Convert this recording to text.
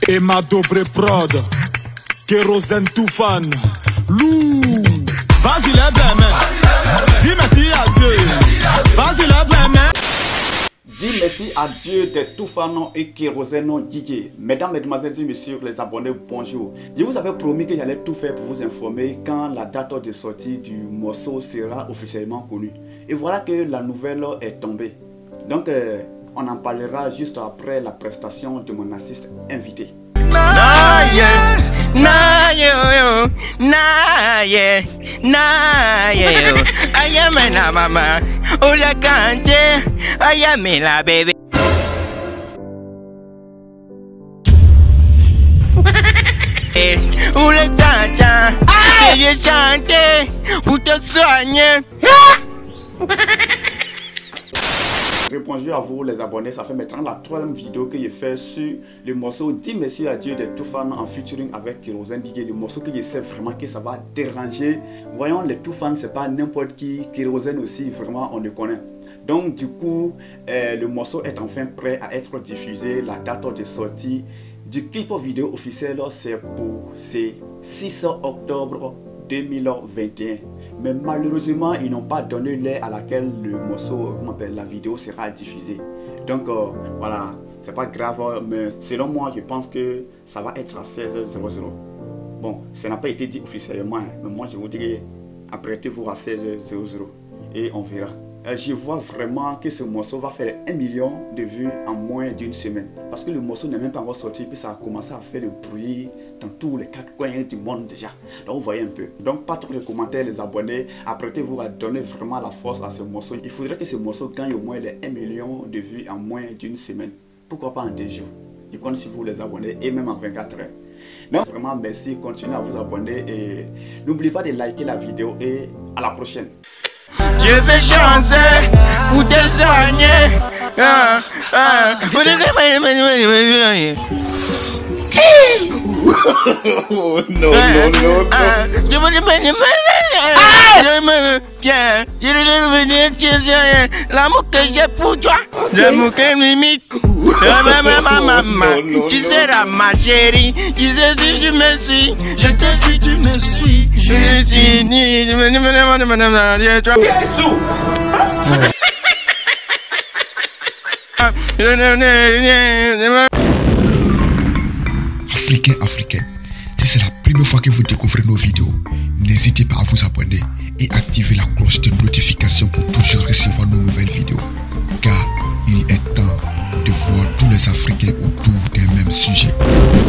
Emma Dobre Prod, Kérosène Toufan, Lou. Vas-y lève les mains, dis merci à Dieu. Vas-y lève les mains. Dis merci à Dieu de Toufan et Kérosène DJ. Mesdames, mesdemoiselles et messieurs, les abonnés, bonjour. Je vous avais promis que j'allais tout faire pour vous informer quand la date de sortie du morceau sera officiellement connue. Et voilà que la nouvelle est tombée. Donc, on en parlera juste après la prestation de mon artiste invité. I am la mama, oh la cante, I am la baby. Où le tata, je vais chanter pour te soigner. Bonjour à vous les abonnés, ça fait maintenant la troisième vidéo que j'ai fait sur le morceau Dis merci à Dieu de Toufan en featuring avec Kérosène DJ. Le morceau que je sais vraiment que ça va déranger. Voyons, les Toufan c'est pas n'importe qui, Kérosène aussi vraiment on le connaît. Donc du coup le morceau est enfin prêt à être diffusé. La date de sortie du clip vidéo officiel c'est pour 6 octobre 2021. Mais malheureusement ils n'ont pas donné l'heure à laquelle le morceau, la vidéo sera diffusée. Donc voilà, c'est pas grave, mais selon moi je pense que ça va être à 16h00. Bon, ça n'a pas été dit officiellement, mais moi je vous dirais apprêtez-vous à 16h00 et on verra. Je vois vraiment que ce morceau va faire 1 million de vues en moins d'une semaine. Parce que le morceau n'est même pas encore sorti, puis ça a commencé à faire le bruit dans tous les 4 coins du monde déjà. Donc vous voyez un peu. Donc pas trop de commentaires les abonnés. Apprêtez-vous à donner vraiment la force à ce morceau. Il faudrait que ce morceau gagne au moins les 1 million de vues en moins d'une semaine. Pourquoi pas en 2 jours. Je compte sur vous les abonnés et même en 24 heures. Donc vraiment merci, continuez à vous abonner et n'oubliez pas de liker la vidéo et à la prochaine. Je vais chanter pour te soigner. Oh non, non, non, Je veux l'amour que j'ai pour toi, l'amour que limite. Tu seras ma chérie, tu sais si tu me suis, je te dis tu me suis, je te dis, Africaine, si c'est la première fois que vous découvrez nos vidéos, n'hésitez pas à vous abonner et activer la cloche de notification pour toujours recevoir nos nouvelles vidéos. Car il est temps de voir tous les Africains autour des mêmes sujets.